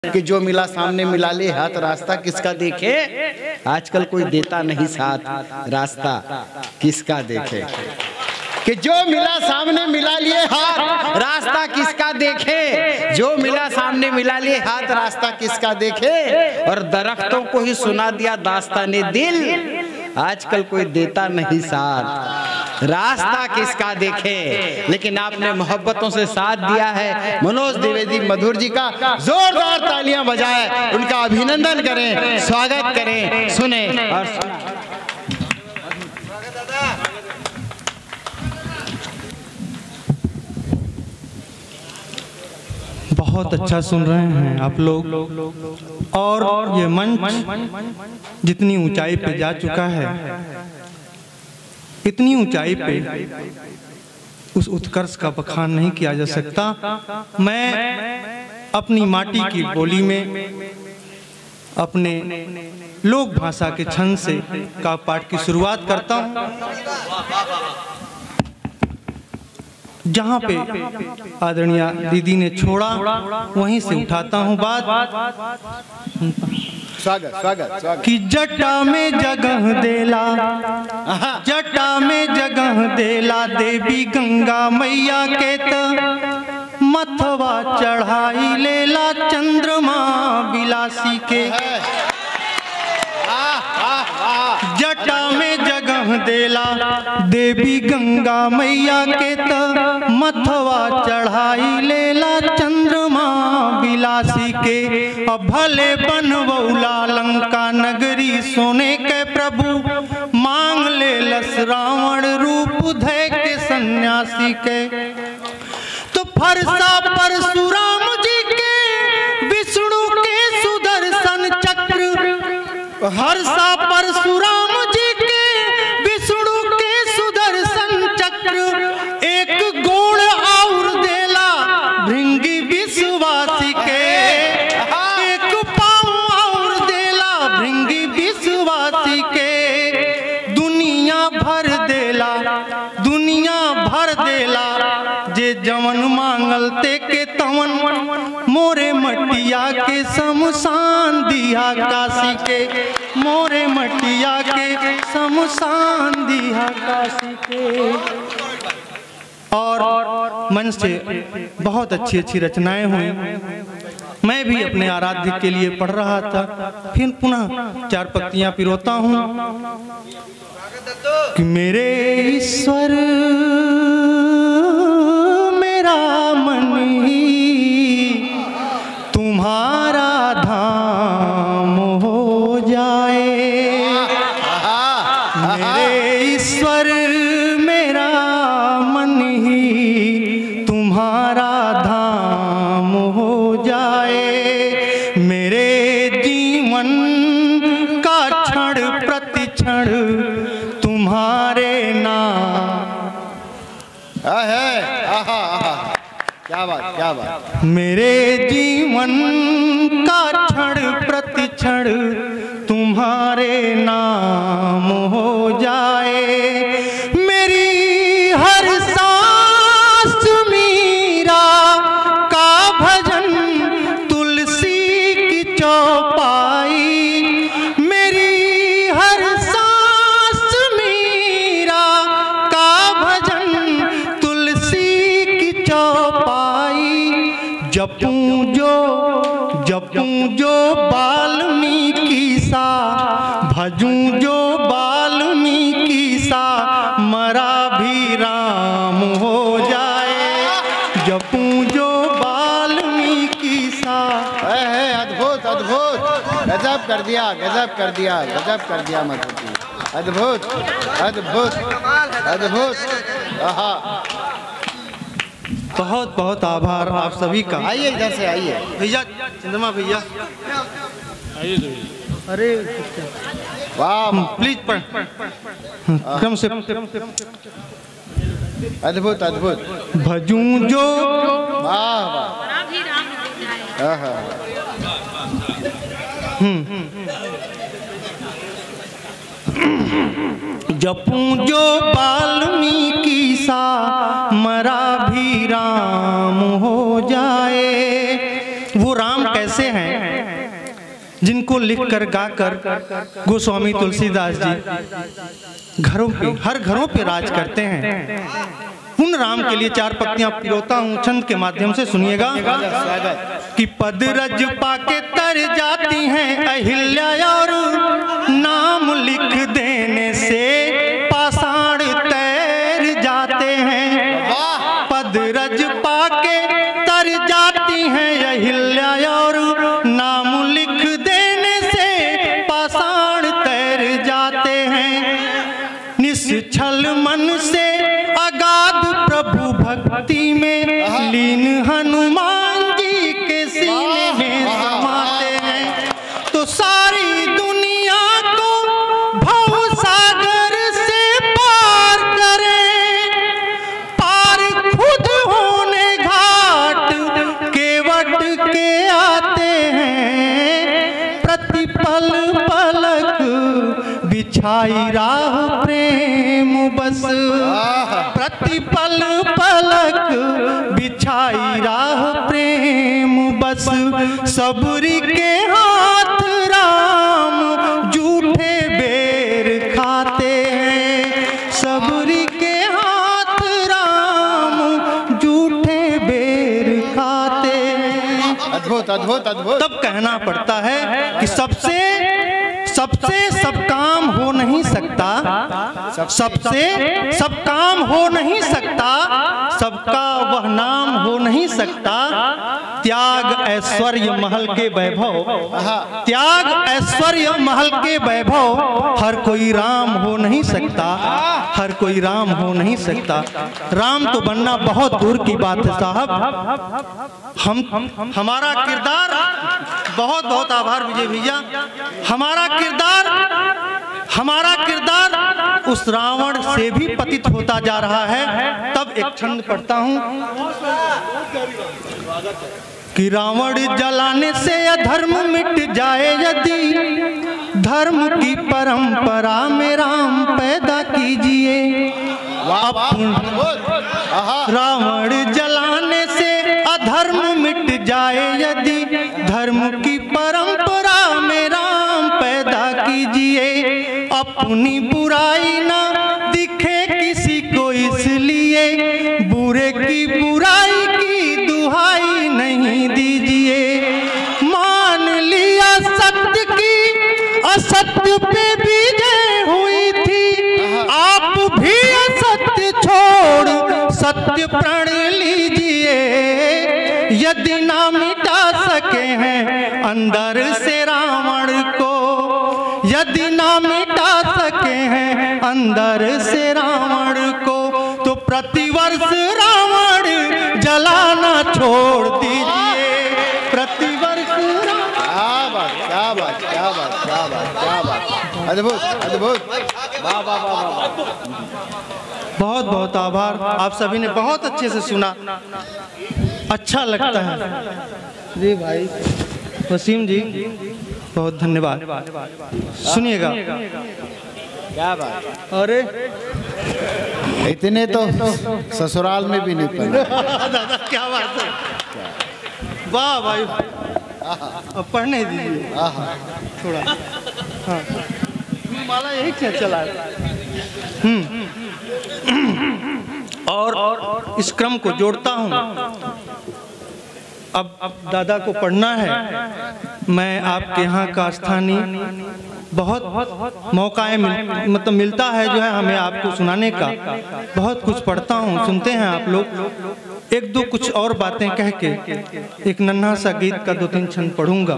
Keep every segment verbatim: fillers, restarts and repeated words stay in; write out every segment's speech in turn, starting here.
कि जो मिला सामने मिला ले हाथ रास्ता किसका देखे। आजकल कोई देता नहीं साथ रास्ता किसका देखे। कि जो मिला सामने मिला लिए हाथ रास्ता किसका देखे। जो मिला सामने मिला लिए हाथ रास्ता किसका देखे। और दरख्तों को ही सुना दिया दास्ताने दिल। आजकल कोई देता नहीं साथ रास्ता किसका देखे। लेकिन आपने मोहब्बतों से साथ दिया है। मनोज द्विवेदी मधुर जी का जोरदार तालियां बजाएं, उनका अभिनंदन करें, स्वागत करें, सुने और बहुत अच्छा सुन रहे हैं आप लोग। और ये मंच जितनी ऊंचाई पे जा चुका है, इतनी ऊंचाई पे उस उत्कर्ष का बखान नहीं किया जा सकता। मैं अपनी माटी की बोली में अपने लोक भाषा के छंद से का पाठ की शुरुआत करता हूँ। जहाँ पे आदरणीय दीदी ने छोड़ा वहीं से उठाता हूँ बात। स्वागत स्वागत स्वागत। कि जटा में जगह देला, जटा में जगह देला देवी गंगा मैया के त मथवा चढ़ाई लेला चंद्रमा विलासी के। जटा में जगह देला देवी गंगा मैया के त मथवा चढ़ाई लेला चंद्रमा विलासी के। अब भले बनवौला लंका नगरी सोने के प्रभु मांग ले लस रावण रूप धै के सन्यासी के। तो फरसा परशुराम जी के विष्णु के सुदर्शन चक्र, हर्षा परशुराम जी के विष्णु के सुदर्शन चक्र एक गुण और देला भृंगी विश्वासी के। एक पाँव और देला भृंगी विश्वासी के। दुनिया भर देला, दुनिया भर देला जे जवन मांगल ते के तवन मोरे मटिया के शमशान दिया काशी के। मोरे मटिया के शमशान दिया काशी के। और मन से बहुत अच्छी अच्छी रचनाएं हुई। मैं भी अपने आराध्य के लिए पढ़ रहा था, फिर पुनः चार पत्तियां पिरोता हूँ कि मेरे ईश्वर मेरा मन ही तुम्हारा धाम हो जाए। मेरे ईश्वर मेरा मन ही तुम्हारा धाम हो जाए। मेरे जीवन का क्षण प्रति क्षण तुम्हारे नाम है। आहा आहा क्या बात क्या बात। मेरे जीवन का क्षण प्रति क्षण तुम्हारे नाम हो जाए। मेरी हर सांस मीरा का भजन तुलसी की चौपाई। मेरी हर सांस मीरा का भजन तुलसी की चौपाई। जपूं जो जपूं जो वाल्मीकि सा, भजूं जो वाल्मीकि सा मरा भी राम हो जाए। जपूं जो वाल्मीकि सा। है अद्भुत अद्भुत, गजब कर दिया गजब कर दिया गजब कर दिया मधुर जी। अद्भुत अद्भुत अद्भुत। आहा बहुत बहुत आभार आप सभी का। आइए इधर से आइए भैया, चंद्रमा भैया अरे वाह प्लीज पढ़ क्रम से। अद्भुत अद्भुत। भजूं जो वाह वाह। जपूं जो वाल्मीकि सा मरा भी राम हो जाए। वो राम कैसे हैं जिनको लिखकर गाकर गोस्वामी तुलसीदास जी घरों पे, हर घरों पे राज करते हैं। उन राम के लिए चार पंक्तियां पिरोता हूं छंद के माध्यम से, सुनिएगा कि पद रज पाके तर जाती हैं अहिल्या और नाम लिख देने से पाषाण तैर जाते हैं। पद रज पाके तर जाती हैं अहिल्या और नाम लिख देने से पाषाण तैर जाते हैं। निश्चल मन से अगाध प्रभु भक्ति में लीन हनुमान जी के सीने में समाते हैं। तो सारी दुनिया को भव सागर से पार करें, पार खुद होने घाट केवट के आते हैं। प्रतिपल पलक बिछाई राह प्रेम बस, प्रतिपल पलक बिछाई राह प्रेम बस। सबरी के हाथ राम जूठे बेर खाते हैं, सबरी के हाथ राम जूठे बेर खाते हैं। अद्भुत अद्भुत अद्भुत। तब कहना पड़ता है कि सबसे सबसे सब काम हो नहीं सकता, सबसे सब काम हो नहीं सकता, सबका वह नाम हो नहीं सकता। त्याग ऐश्वर्य महल के वैभव, त्याग ऐश्वर्य महल के वैभव, हर कोई राम हो नहीं सकता, हर कोई राम हो नहीं सकता। राम तो बनना बहुत दूर की बात है साहब। हम हमारा किरदार, बहुत बहुत आभार विजय भैया, हमारा किरदार हमारा किरदार उस रावण से भी पतित होता जा रहा है। तब एक छंद पढ़ता हूं कि रावण जलाने से अधर्म मिट जाए यदि, धर्म की परंपरा में राम पैदा कीजिए। रावण जलाने से अधर्म मिट जाए यदि, धर्म की परंपरा में राम पैदा कीजिए। अपनी बुराई ना दिखे किसी को इसलिए, बुरे की बुराई की दुहाई नहीं दीजिए। मान लिया सत्य की असत्य पे विजय हुई थी, आप भी असत्य छोड़ सत्य प्रण लीजिए। यदि ना मिटा सके हैं अंदर से रावण को, यदि ना मिटा सके हैं अंदर से रावण को, तो प्रतिवर्ष रावण जलाना छोड़ दीजिए। प्रतिवर्ष क्या बात क्या बात क्या बात क्या बात क्या बात। अद्भुत अद्भुत। वाह वाह वाह वाह। बहुत बहुत आभार। आप सभी ने बहुत अच्छे से सुना, अच्छा लगता है जी भाई। वसीम जी बहुत धन्यवाद। सुनिएगा क्या बात। अरे इतने तो ससुराल में भी नहीं पढ़े। दादा क्या बात है, वाह भाई। अब पढ़ने दीजिए थोड़ा। हाँ माला यही क्या चला है। हम्म और इस क्रम को जोड़ता हूँ। अब अब दादा को पढ़ना है। मैं आपके यहाँ का स्थानीय, बहुत मौकाएं मिल, मतलब मिलता है जो है हमें आपको सुनाने का। बहुत कुछ पढ़ता हूँ, सुनते हैं आप लोग। एक दो कुछ और बातें कह के एक नन्हा सा गीत का दो तीन छंद पढ़ूंगा।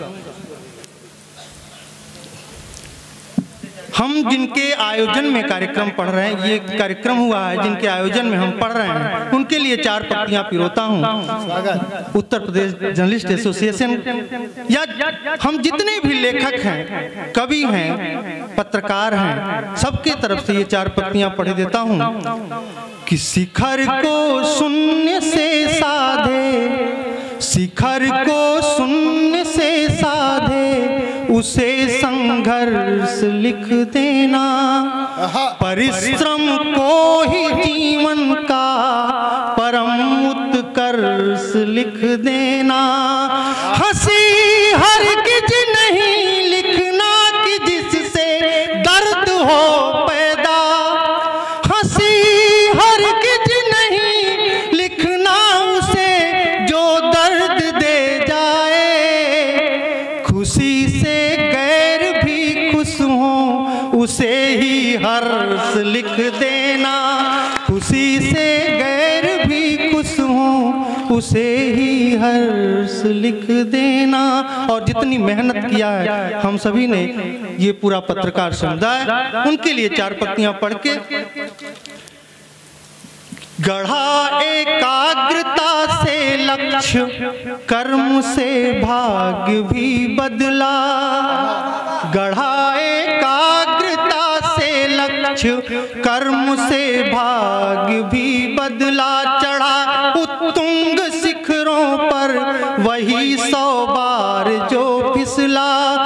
हम जिनके आयोजन में कार्यक्रम पढ़ रहे हैं, ये कार्यक्रम हुआ है जिनके आयोजन में हम पढ़ रहे हैं, उनके लिए चार पंक्तियां पिरोता हूं। उत्तर प्रदेश जर्नलिस्ट एसोसिएशन या हम जितने भी लेखक हैं, कवि हैं, पत्रकार हैं, सबके तरफ से ये चार पंक्तियां पढ़ देता हूं कि शिखर को शून्य से साधे, शिखर को शून्य से साधे, उसे संघर्ष लिख देना, परिश्रम को ही जीवन का परम उत्कर्ष लिख देना। हंसी हरगिज नहीं उसे ही हर्ष लिख देना, खुशी से गैर भी खुश हों उसे ही हर्ष लिख देना। और जितनी मेहनत किया है हम सभी ने, ये पूरा पत्रकार समुदाय, उनके लिए चार पंक्तियां पढ़ के। गढ़ा एकाग्रता से लक्ष्य, कर्म से भाग्य भी बदला। गढ़ा एकाग्रता से लक्ष्य, कर्म से भाग्य भी बदला। चढ़ा उत्तुंग शिखरों पर वही सौ बार जो फिसला,